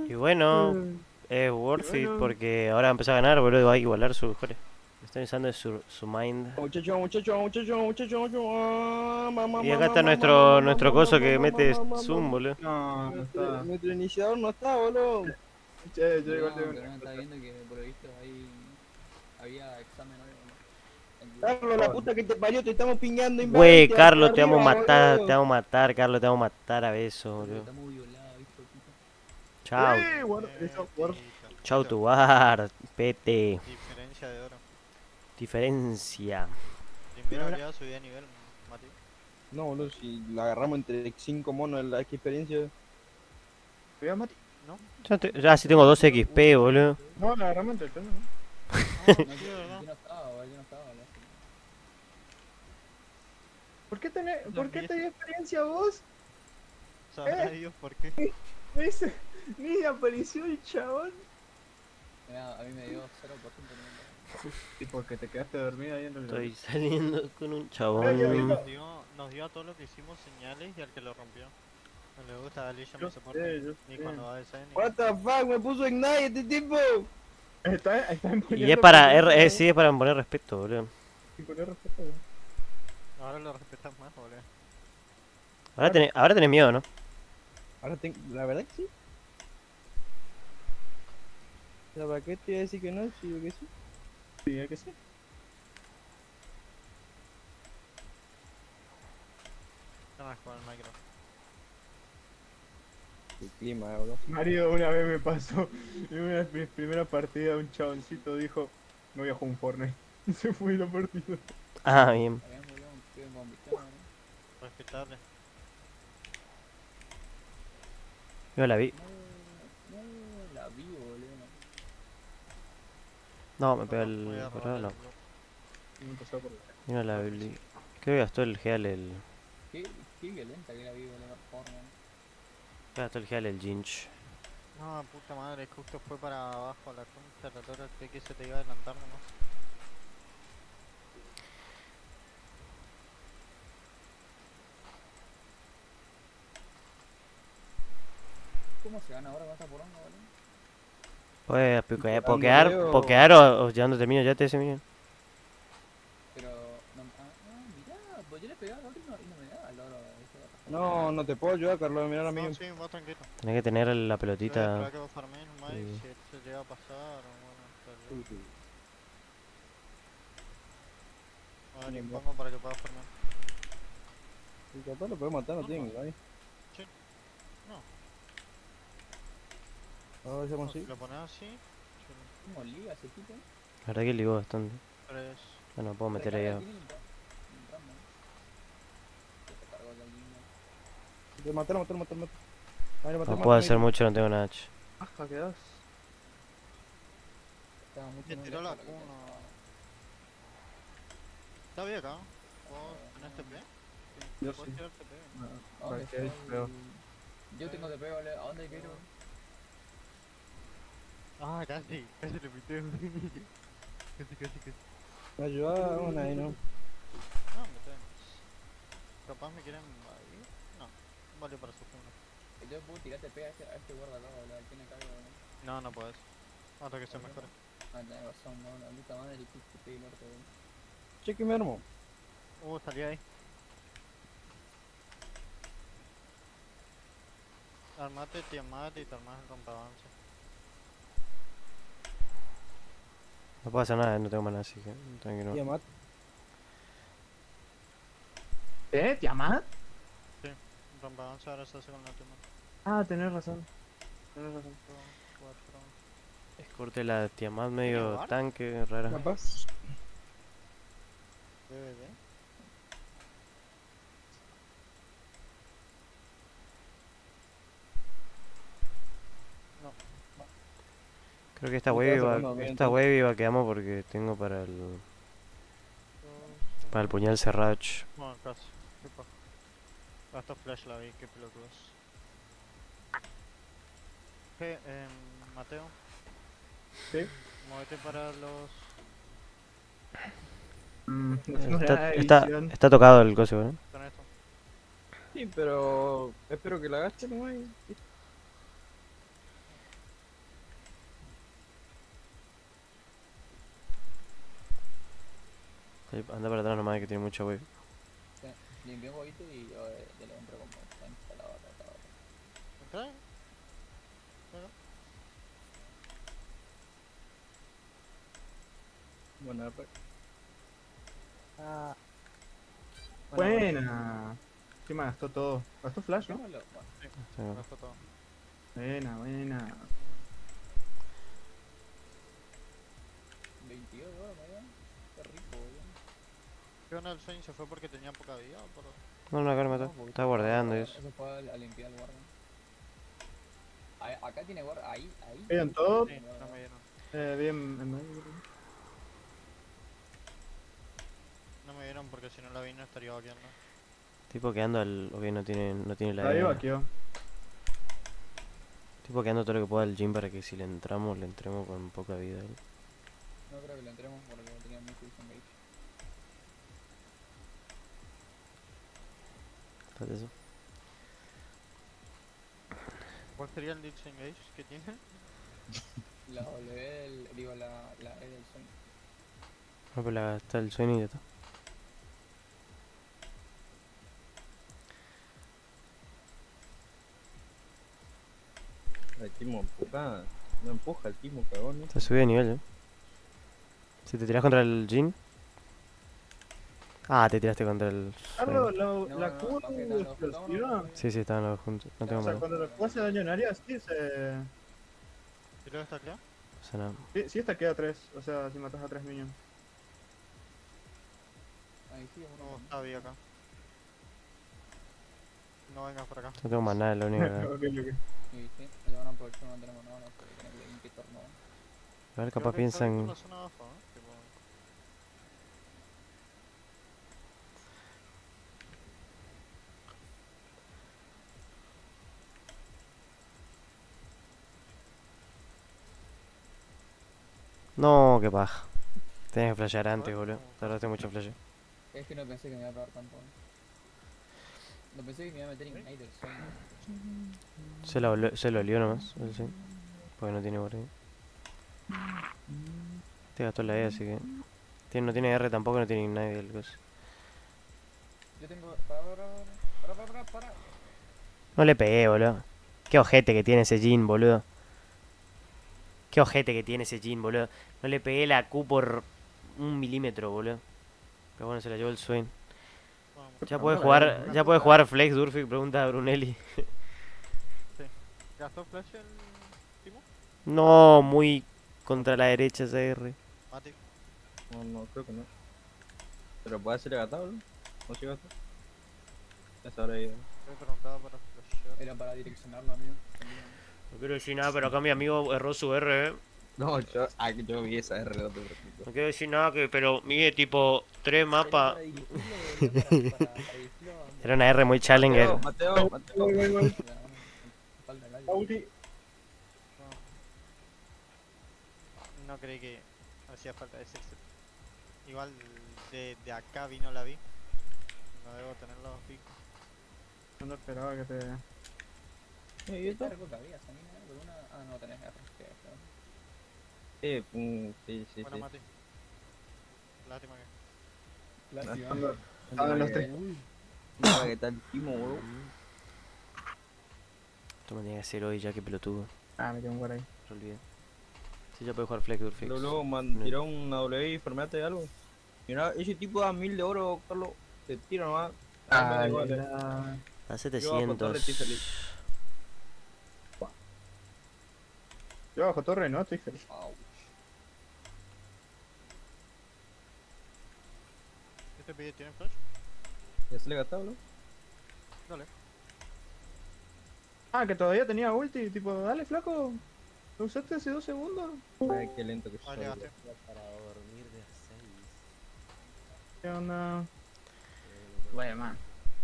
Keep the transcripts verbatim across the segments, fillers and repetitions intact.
Y bueno, es Y worth it bueno, porque ahora empezó a ganar, boludo, va a igualar sus mejores. Están usando su, su mind. muchacho, muchacho, muchacho, muchacho, muchacho. Ah, mamá, Y acá mamá, está mamá, mamá, nuestro mamá, nuestro mamá, coso que mamá, mete mamá, zoom, mamá. boludo. No, no Nuestro, está. nuestro iniciador no está, boludo. Che, yo igual tengo No, pero una no está cosa. viendo que por lo visto ahí había examen hoy, boludo. En vivo. Carlos, la puta que te parió, te estamos piñando Güey, inveinte por Carlos, te vamos a arriba, matar, te boludo. vamos a matar, Carlos, te vamos a matar a besos, Carlos, boludo. estamos violados, hijo de puta. Chao. ¡Eh! Guarda, eso, guarda. Chau tu bar, pete. Diferencia de oro. Diferencia. Primera Mira, oleada subí de nivel, Mati. No, boludo, si la agarramos entre cinco monos en la experiencia. Cuidado, Mati. ¿No? Ya, te- ya sí tengo dos X P, boludo. No, la agarramos entre tres, ¿no? Ah, No, sí, yo, ¿verdad? yo no estaba, boludo, yo no estaba, boludo. ¿Por qué tenés, No, ¿por qué ni- tenés experiencia vos? Sabrá Eh. Dios por qué. Ese, ni apareció el chabón. Mira, a mí me dio cero por ciento de Y porque te quedaste dormido ahí en el. Estoy saliendo con un Ay, chabón. ay, Nos dio, nos dio a todos los que hicimos señales y al que lo rompió. No le gusta a Alicia Yo mi soporte. sé, yo Ni sé. cuando va a D C ni. What the fuck, me puso Ignite este tipo. Está, está Y imponiendo es para, respeto, R, eh, ¿no? sí, es para poner respeto, boludo. Imponer respeto, güey. Ahora lo respetas más, boludo. Ahora tenés, ahora tenés miedo, ¿no? Ahora tengo, la verdad que sí. ¿La para qué te iba a decir que no? Sí, yo que sí. Sí, es que sí. No más con el micro. El clima, boludo. Mario una vez me pasó en una de mis primeras partidas un chaboncito dijo no voy a jugar un Fortnite y se fue la partida. Ah, bien. Está bien, boludo, un pibe con victoria, ¿no? Respetable. Yo la vi. No, no, la vi, boludo. No, me pegó Voy a el. Pero robarle no. el blue. Y me pasó por la Yo no la vi. Creo que gastó el Geal el. Qué, qué violenta que la vi, boludo, por favor, man. Gastó el Geal el Jinch. No, puta madre, justo fue para abajo la concha, la torre, creí que se te iba a adelantar nomás. ¿Cómo se gana ahora con esta poronga, boludo? Pues, poke- Jugando pokear, Leo. pokear o, o llevando termino ya te ese mío. Pero, no, ah, ah, mirá, pues yo le pegaba al otro y no, y no me daba el oro. ese vato. No, no te puedo ayudar, Carlos, mirar a mí. No, sí, va tranquilo. Tenés que tener la Voy a esperar pelotita. que va a farmear nomás y Sí. si él se llega a pasar o bueno, está bien. A ver, Bien, impongo para que pueda farmear. Si capaz lo podemos matar, no tiene que Sí. No, Ahora hacemos no, si así. lo pones así, chulo. ¿Cómo liga ese tipo? La verdad que ligó bastante. Tres. Bueno, puedo meter ahí. Recarga a- tiene un ra- un ramo. Que se cargó la línea. Matalo, matalo, matalo, matalo. Vale, matalo, No puedo hacer mucho, no tengo nada. H. Baja, quedás. Estaba mucho Me más tiró lejos la de lo que Q, pensaba. no. Está bien acá. ¿Vos tenés T P? Yo ¿Puedes sí. tirar T P? ¿A dónde Ok, estoy? veo. Yo tengo que pegarle. ¿A dónde hay que ir? boludo? Ah, casi, casi le pité. Casi, casi, casi. Me ayuda una ahí, ¿no? No, me tenés. Capaz me quieren invadir. No, vale para su fondo. Yo puedo tirar T P a este, a este guardalo, boludo. Tiene cargo, boludo. No, no puedes. Hasta que se mejore. Ah, tenés razón, no, la puta madre, que T P y el orto, boludo. Cheque mi hermano. Uh, salí ahí. Armate, Tiamat y te armas el rompavance. No puedo hacer nada, no tengo mana, así que tranquilo. Tiamat. ¿Eh? ¿Tiamat? Sí, rompavance ahora se hace con la Tiamat. Ah, tenés razón. Tenés razón. cuatro. Es corte la Tiamat medio lugar? tanque, rara. Capaz. D V D. Creo que esta Me wave estaba iba, sacando bien, esta wave iba quedamos porque tengo para el para el puñal Serrach. Bueno, casi. Qué paja. Hasta flash la vi, qué pelotudos. ¿Qué? Eh, Mateo, Sí. muévete para los... Mm, Está, ay, está, visión. está tocado el coso, ¿no? con esto. Sí, pero espero que la gaste nomás. y- Ahí, anda para atrás nomás que tiene mucha wave. Sí, limpié un poquito y yo eh, ya le entro como está instalado acá, acá, acá. ¿Entra? Bueno, Bueno, pues. Ah, Bueno, buena. Sí, me gastó todo. Gastó flash, ¿no? Démoslo, bueno, Sí. me gastó todo. Buena, buena. veintidós de oro me dio. Qué rico, boludo. ¿Qué onda el Swain se fue porque tenía poca vida o por...? No, no, acá lo mató. No, porque Está guardeando y eso. eso. Eso fue a, a limpiar el guardia. Ahí- Acá tiene guardia, ahí, ahí. ¿Quedan todos? Sí, no me dieron. Eh, bien, en medio. No me dieron porque si no la vi no estaría vaqueando. Tipo quedando al. Ok, no tiene, no tiene la Ahí E. vaqueó. Tipo quedando todo lo que pueda al gym para que si le entramos, le entremos con poca vida. ¿eh? No creo que lo entremos porque tenía mucho disengage. Fíjate eso. ¿Cuál sería el disengage que tiene? La W del, digo, la, la E del sueño. No, pero la está el sueño y ya está. el Timo empuja. No empuja el Timo, cagón. ¿no? Se sube de nivel, ¿eh? Si te tiras contra el Jin. Ah, te tiraste contra el. Carlos, la, No, la no, Q no, no, no, no, explosiva. no, no. Sí, sí, estaban los dos juntos. No tengo O sea, mano. cuando la Q hace daño en área, sí se. ¿Y luego está claro? No pasa nada. Sí, sí esta queda tres. O sea, si matas a tres minions. Ahí sí, No, uno. está bien acá. No vengas por acá. No tengo maná, es la única. ok, ok. Y sí, le van a aprovechar, no tenemos nada, no, porque tiene que limpiar torno. A ver, Creo capaz que está bien por piensan. la zona abajo, ¿eh? Tipo... No, qué paja. Tenés que flashear antes, Joder, boludo. ¿cómo? Tardaste mucho en flash. Es que no pensé que me iba a pegar tanto. No pensé que me iba a meter Ignite del sueño. Se lo, voló- se lo olió nomás, el sí. Porque no tiene guardia. Te gastó la E, así que. Tiene, no tiene R tampoco, no tiene nadie del coso. Yo tengo. Para, para, para, para, para, para. No le pegué, boludo. Qué ojete que tiene ese Jin, boludo. Qué ojete que tiene ese Jin, boludo. No le pegué la Q por un milímetro, boludo. Pero bueno, se la llevó el Swain. Vamos. Ya puede jugar, ya puede jugar Flex Durfic, pregunta a Brunelli. ¿Gastó flash el Timo? No, muy contra la derecha esa R. Mati. No, no, creo que no. Pero puede ser gatado, ¿no? ¿No se gasta? Esa hora ya. Te preguntaba para flashear. Era para direccionarlo, amigo. No quiero decir nada, pero acá mi amigo erró su R, eh. No, yo, ah, yo vi esa R, no te preocupes. No quiero decir nada, que, pero mide tipo tres mapas. Para dirigirlo, era para, para, para dirigirlo a donde- Era una R muy challenger. Mateo, Mateo. Voy, voy, voy. Ya, falta el gallo. La ulti. No. No creí que hacía falta ese exit. Igual de, de acá vino la vi. No debo tener los picos. No esperaba que te. Eh, ¿y Esta esto? reco que había, Samina, por una. Ah, no tenés R. que es, pero- Eh, mm, sí, sí, Bueno, sí. Mati. Lástima que. Lástima. Cuando estaban los tres. Mira que tal Timo, bro. Esto me tenía que hacer hoy ya, que pelotudo. Ah, me quedé un guard ahí. Se olvidé. Sí, ya puede jugar Flex Durfix. Luego, luego man, tiró una W y formate algo. Mira, ese tipo da mil de oro, Carlos. Te tira nomás. Ah, me da igual, eh. la... A Yo bajo torre estoy setecientos. feliz. Yo bajo torre, no, estoy feliz. Ouch. ¿Este pide tiene flash? Ya se le gastado, ¿no? Dale. Ah, que todavía tenía ulti, tipo, dale flaco. Lo usaste hace dos segundos. Ay, qué lento que Ah, soy. llegaste. Para dormir de a seis. ¿Qué onda? Vaya man.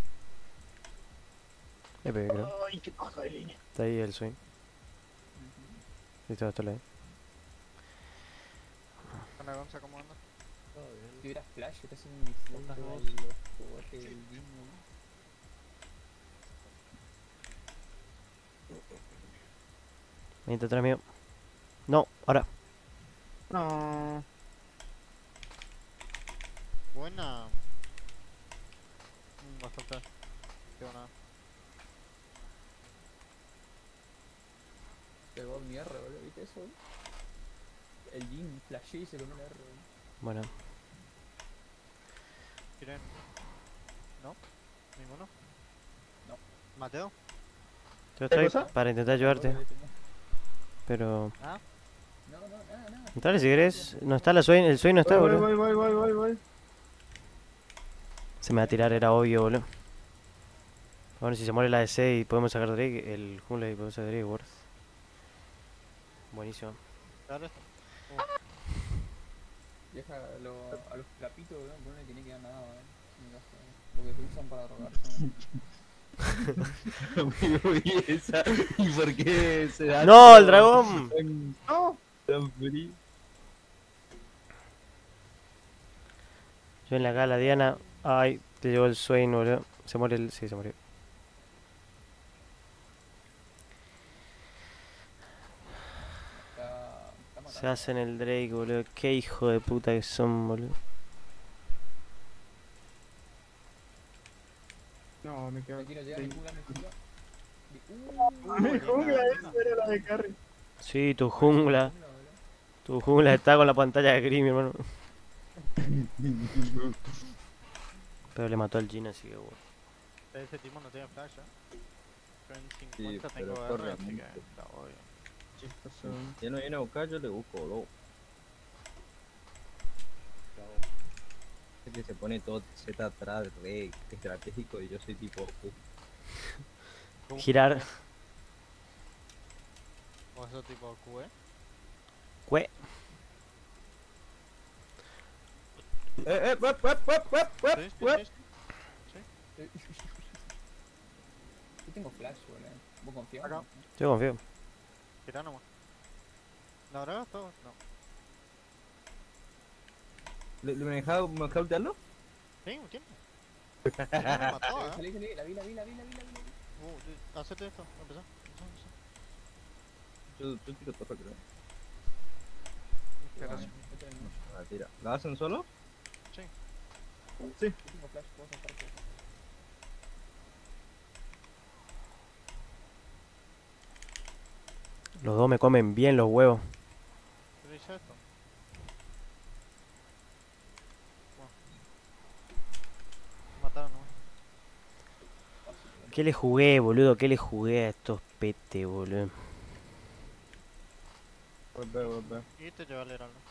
Le pegué, creo. Ay, qué paja de línea. Está ahí el swing. Listo, hasta la E. Con la Gonza, ¿cómo anda? Si hubiera flash, está haciendo mis fotos dos. de los juguetes del Disney. Vente atrás mío. No, ahora. No. Buena. Mm, bastante. Qué buena. Pegó mi R, boludo, ¿viste eso? El Jin flashé y se comió la R, boludo. Bueno, Miren. ¿No? ¿Ninguno? No. ¿Mateo? yo estoy cosa? para intentar ayudarte, Boludo, tenía- pero... ¿Ah? No, no, nada, nada. Dale si querés, no está la Swain, el Swain no está, Voy, boludo. voy, voy, voy, voy, voy. Se me va a tirar, era obvio, boludo. Bueno, si se muere la D C y podemos sacar Drake, el jungla y podemos sacar Drake, worth. Buenísimo. Dale. Deja a, lo, a los flapitos, boludo, que no le tiene que dar nada, boludo. Sin gasto, boludo. Porque se usan para robarse. ¿Y esa? ¿Y por qué se da ¡No, todo el dragón! tan- No. tan frío? Yo en la gala, Diana. Ay, te llevó el Swain, boludo. Se muere el... Sí, se murió. Está, está matando. Se hacen el Drake, boludo. Qué hijo de puta que son, boludo. No, me quedo. Me quiero llegar, Sí. mi jungla, mi jungla. Uh, Mi jungla, esa era la de Carry. Sí, tu jungla. jungla, boludo. Tu jungla está con la pantalla de Grim, hermano. Pero le mató al Jin, así que bueno. Ese tipo no tiene flash, ¿eh? Yo en Sí, cincuenta pero tengo corre R, así que mucho. está obvio. Chistoso. Si no viene a buscar, yo le busco, boludo. Es que se pone todo Z atrás, re estratégico, y yo soy tipo... uh, Girar. O eso tipo Q, ¿eh? Cue. ¡Eh, eh, wep, wep, wep, wep, wep, Sí, sí, wep! sí, sí. Eh, Yo tengo flash, boludo. ¿Vos confías? Acá. Yo confío. Gira nomás. ¿La habrá todo? No. ¿Le, le me dejaba me dejaba ultearlo? Sí, un tiempo. No, me mató, Eh, ¿eh? Salí, salí, la vi, la vi, la vi, la vi, la vi. Uh, di- hacete esto, empezá. empezá, empezá. Yo, yo tiro todo, creo. Pero Bueno, sí. esto es mucho. Ah, tira. ¿La hacen solo? Sí. Sí. Yo tengo flash, puedo sacar todo. Los dos me comen bien los huevos. Pero hice esto. Bueno. Mataron, ¿no? Fácil, boludo. ¿Qué le jugué, boludo? ¿Qué le jugué a estos pete, boludo? Golpe, golpe. Y te lleva el heraldo.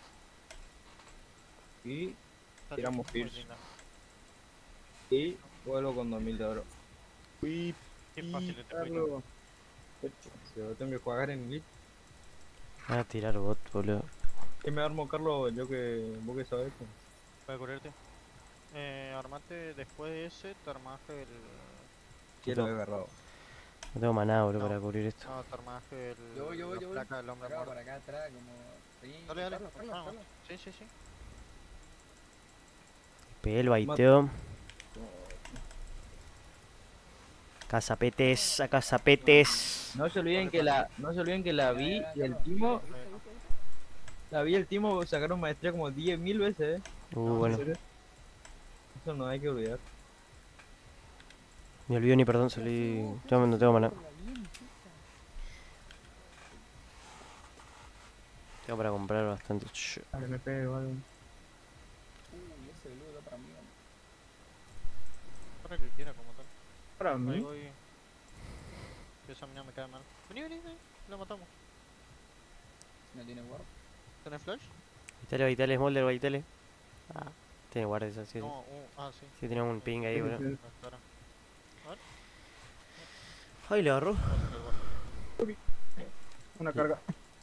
Y, Está Tiramos muy Fierce. linda. y vuelvo con dos mil de oro. Fui Qué fácil este juego. Carlos. Si yo tengo que jugar en glitch. Voy a tirar bot, boludo. ¿Qué me armo, Carlos? Yo que... ¿Vos que sabés? pues. Puede cubrirte. Eh, armate después de ese, te armás el. Quiero he agarrado. No tengo maná, boludo, No. para cubrir esto. No, te armás el. Yo voy, yo voy, la yo voy. placa del hombre Acá, muerto. por acá atrás, como. Vení, Dale, dale. Carlos, Carlos, vamos. Carlos. Sí, sí, sí. Pegué el baiteo. Cazapetes, a cazapetes. No se olviden que la... No se olviden que la vi y el timo... La vi y el timo sacaron maestría como diez mil veces, eh. Uh, bueno. Eso no hay que olvidar. Ni olvido ni perdón, salí. Yo no tengo maná. Tengo para comprar bastante. Ch- Dale, me pego, algo. Uy, ese boludo da para mí. boludo. Para que quiera, como tal. Para Ahí mí. voy. Que esa mina me cae mal. Vení, vení, vení. La matamos. No tiene guard. ¿Tenés flash? Vitale, Vitale, Smolder, Vitale. Ah, tiene guardias así. No, uh, ah, sí. Sí, tenía un ping ahí, Sí, boludo. sí. No, espera. Ay, le agarró. Una carga.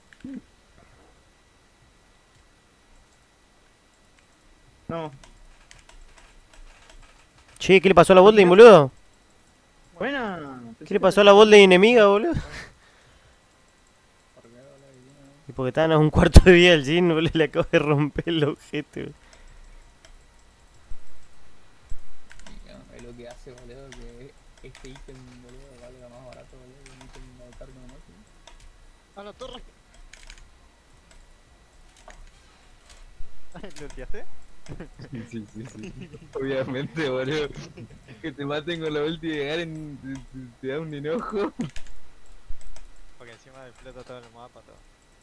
No. Che, ¿qué le pasó a la botlane, boludo? Buena. ¿Qué le pasó a la botlane enemiga, boludo? Porque ahora la vi, no. Y porque estaban a un cuarto de vida el Jin, boludo, le acabo de romper el objeto. boludo. Y, no, es lo que hace, boludo, que este ítem, boludo, valga más barato, boludo, que un ítem de carga nomás. ¿sí? ¡A la torre! ¿Le ultiaste? Sí, sí, sí, sí. Obviamente, boludo. Que te maten con la ulti de Garen te, te- te da un enojo. Porque encima explota todo el mapa, todo.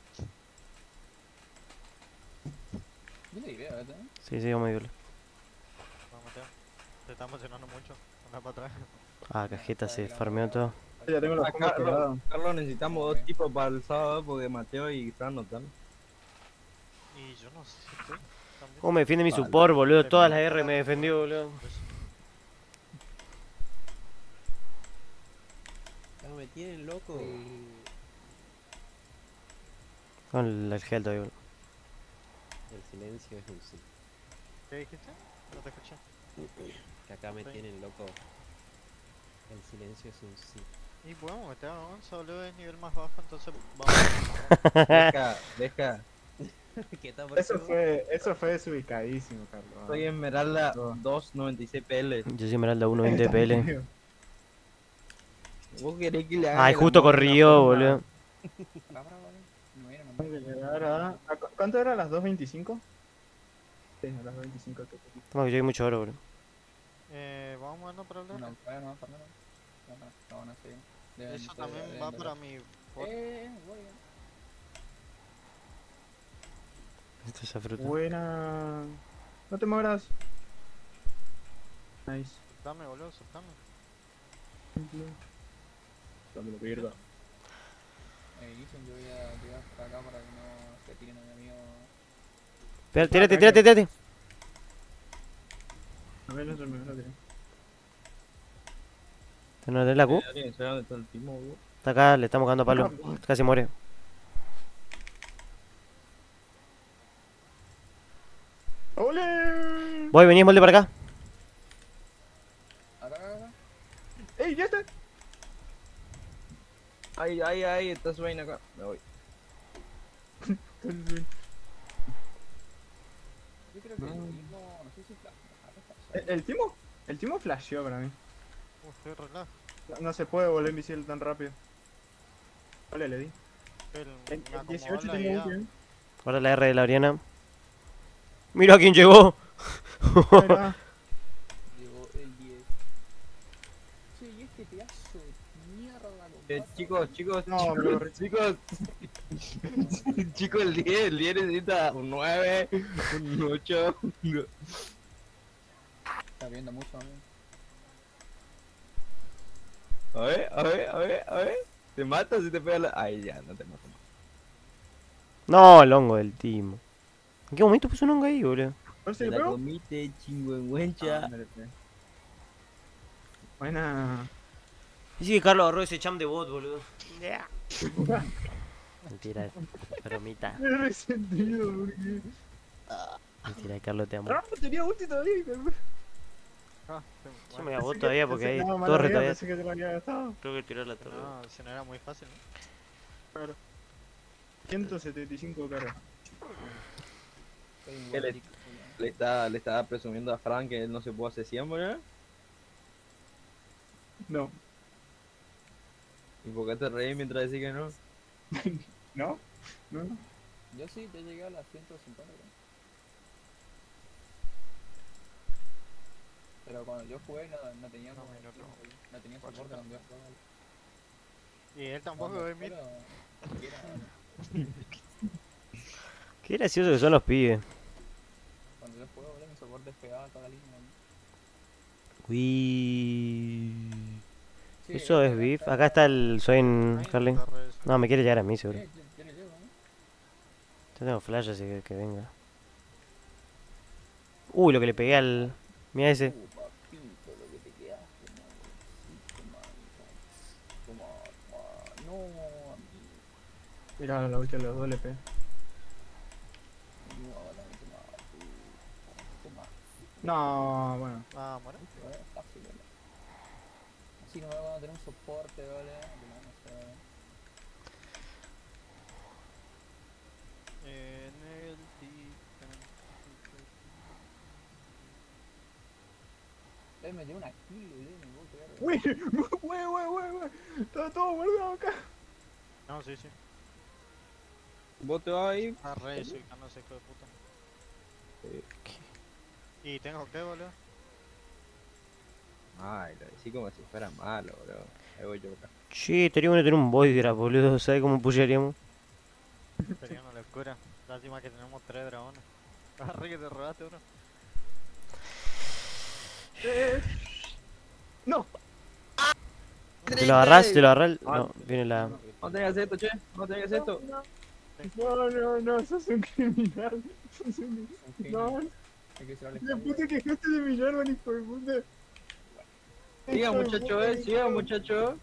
Yo le diré, ¿verdad? Sí, sí, vamos a irlo. Vamos, Mateo. Te está emocionando mucho. Anda para atrás. Ah, cajeta se farmeó todo. Ya tengo los Ah, combos Carlos, quedados. Carlos, necesitamos Ok. dos tipos para el sábado porque Mateo y Fran no están. Y yo no sé si estoy también. ¿Cómo me defiende mi Vale. support, boludo? Te Todas las pregunto R me la- defendió, boludo. Pues, Ah, me tienen loco. Con el, el gel todavía, boludo. El silencio es un sí. ¿Qué dijiste? No te escuché. Que acá me Sí. tienen loco. El silencio es un sí. Y podemos meter a Gonza, boludo, es nivel más bajo, entonces vamos. Deja, deja. ¿Qué tal por Eso fue, eso fue desubicadísimo, Carlos. Soy Esmeralda dos noventa y seis P L. Yo soy Esmeralda uno veinte P L. ¿Vos querés que le haga Ay, el justo amor de una corrió, forma? boludo. Va, bravo, vale. No viene, no Tengo que viene. llegar a... ¿a cu- ¿Cuánto era? ¿Las dos veinticinco? Sí, a las veinticinco que te Toma que yo hay mucho oro, boludo. Eh, vamos jugando para hablar. No, todavía no, todavía no. No, no, no van a seguir. Deben Eso ser- también deben va de- para mi bot. Eh, voy. eh. Esto es esa fruta. Buena. No te mueras. Nice. Dame, boludo, soltame. Dame la mierda. Eh, dicen yo voy a tirar por acá para que no se tiren a mi amigo. Espera, tírate, tírate, tírate. A ver, no se me no tiene. ¿Te no tenés la Q? ¿Alguien sabe dónde está el timo, boludo? Está acá, le estamos cagando a palo. Casi muere. ¡Ole! Voy, vení, molde para acá. Acá, acá, acá. ¡Ey, ya está! Ay, ay, ay, está Swain acá. Me voy. Yo creo que No. el mismo, no sé si flash. ¿El, el timo? El timo flasheó para mí. Uh, estoy relax. No, no se puede volver invisible tan rápido. Ole, le di. El, En, me en acomodó dieciocho la tengo idea. ulti, ¿eh? Ahora la R de la Oriana. Mira quién llegó. Mira. Llegó el diez. Che, y este pedazo de mierda, Eh, compadre. chicos, chicos, No, me lo corrí. chicos. Chicos, el diez, el diez necesita un nueve, un ocho. Está viendo mucho, amigo. A ver, a ver, a ver, a ver. ¿Te matas si te pega la...? Ay, ya, no te mato. No, el hongo del timo. ¿En qué momento puso un hongo ahí, boludo? A ver si Te le la pego. comiste, Ah, chingüengüencha. me le pegué. Buena. Dice que Carlos agarró ese champ de bot, boludo. Mentira, bromita. Me he resentido porque. Mentira, Carlos, te amo. Ah, tenía ulti todavía. Carlos. Ah, sí, Yo me bueno. voy a bot Pensé todavía que- porque pensé- hay no, mala torre mía, todavía. Pensé que te lo había gastado. Tengo que tirar la torre. No, si no era muy fácil, ¿no? Claro. ciento setenta y cinco caras. Soy un ¿Qué le- buen chico, Julián. Le está, le estaba presumiendo a Frank que él no se puede hacer cien, ¿verdad? No. ¿Y por qué te reís mientras decís que no? ¿No? ¿No? No. Yo sí, te llegué a las ciento cincuenta, creo. Pero cuando yo jugué no, no tenía No, como- minuto. no tenía soporte cuando yo jugaba. Y él tampoco Cuando ve mid. solo- siquiera- Qué gracioso que son los pibes. Cuando yo juego, boludo, mi soporte pegaba toda la línea. Uy. Sí, Eso es acá beef. está- Acá está el Swain, Ahí, Carly. torre esa. No, me quiere llegar a mí, seguro. Sí, yo, yo le llego, ¿no? Yo tengo flash, así que, que venga. Uy, lo que le pegué al. Mira ese. Uh, papito, lo que te quedaste, mamacito, mamita. Toma, toma. No, amigo. Mira la ulti de los dos le pegué. No, la mete más, tú. Toma. No, bueno. Ah, muere. Pero es fácil, ¿vale? Así no me van a tener un soporte, ¿vale? Que no, no sé. En el Titan. Él me dio una kill, boludo, me puedo creer. Uy, wey, wey, wey, wey. Está todo guardado acá. No, sí, sí. ¿Vos te vas a ir? Está re desubicando ese hijo de puta. ¿Y tengo que, boludo? Ay, lo decí como si fuera malo, bro. Ahí voy yo acá. Che, estaríamos tener un Voidgraf, boludo. ¿Sabes cómo pushearíamos? Sería una locura. Lástima que tenemos tres dragones. Arre que te robaste uno. Eh, No, ¿Te lo agarrás? ¿Te lo agarrás? No, viene la... No tengas esto, che. No tengas esto. no, no, no, sos un criminal. Sos un... No, Hay que cerrarle la puta que dejaste de mi Jarvan, hijo de puta. Siga, Hijo de muchacho, puta. eh. Siga, muchacho.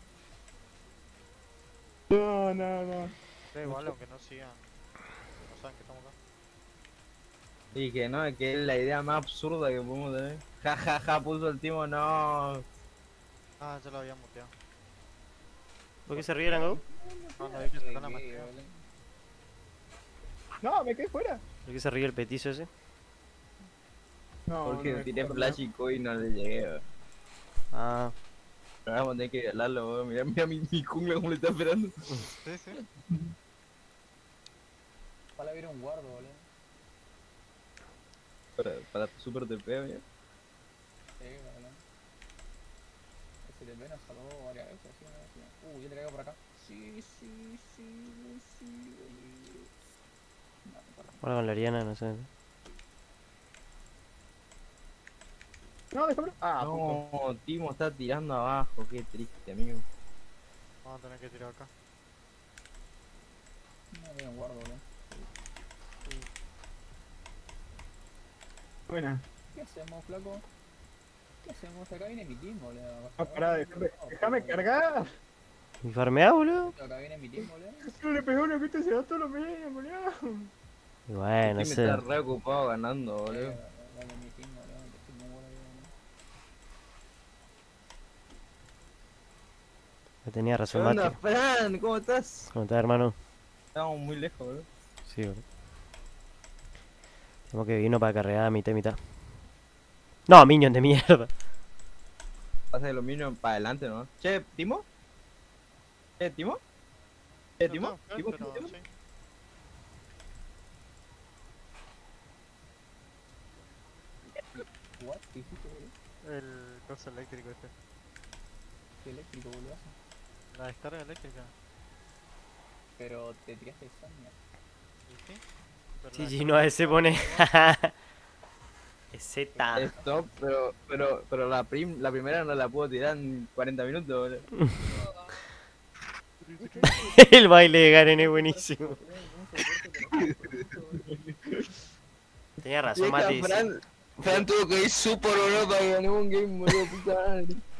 No, no, no. Da igual, aunque no sigan. No saben que estamos acá. Y que no, que es la idea más absurda que podemos tener. Ja, ja, ja, puso el timo, no. Ah, ya lo había muteado. ¿Por qué se ríe Go? Cuando hay que sacar la maestría. No, me quedé fuera. ¿Por qué se ríe el petizo ese? No, Porque no me tiré jodas, flash y y no le llegué, bro. Ah, Pero vamos a tener que violarlo, bro. Mirá, mirá mi, mi jungla como le está esperando. Sí, sí. Ojalá hubiera un guardo, boludo. Para, para tu super T P, mira. Sí, boludo. Ese T P nos salvó varias veces, así, ¿no? Así. Uh, yo te caigo por acá. Sí, sí, sí, sí, güey. No, no, no. ahora con la Ariana, no sé. No, déjame. Ah, puto. No, Timo está tirando abajo, qué triste, amigo. Vamos a tener que tirar acá. No había un guardo, boludo. Buena. ¿Qué hacemos, flaco? ¿Qué hacemos? Acá viene mi team, boludo. Ah, pará, déjame, déjame cargar. ¿Y farmeá, boludo? Acá viene mi team, boludo. No le pegó una pista, se da todo lo mismo, boludo. Y bueno, no Timo sé. está re ocupado ganando, Eh, boludo. Dale mi team, boludo. Que estoy muy bueno, boludo. Tenía ¿Qué razón, onda, Mate. Fran? ¿Cómo estás? ¿Cómo estás, hermano? Estamos muy lejos, boludo. Sí, boludo. Tengo que vino para cargar a mitad y mitad. No, minion de mierda. Pasa de los minions para adelante, ¿no? Che, ¿Timo? ¿Che, Timo? ¿Che, No Timo? tengo flash, ¿Timo? pero ¿Timo? sí. ¿What? ¿Qué hiciste, boludo? El coso eléctrico este. ¿Qué eléctrico, boludo? La descarga eléctrica. Pero te tiraste Sonia. ¿Y sí? Pero Sí, la sí, descarga no, ese eléctrica pone. no. Es Z. Stop, pero, pero, pero la, prim, la primera no la puedo tirar en cuarenta minutos, boludo. El baile de Garen es buenísimo. Tenía razón, Y es que Mati. Fran, Fran tuvo que ir super boludo para que ganemos un game, boludo, puta madre.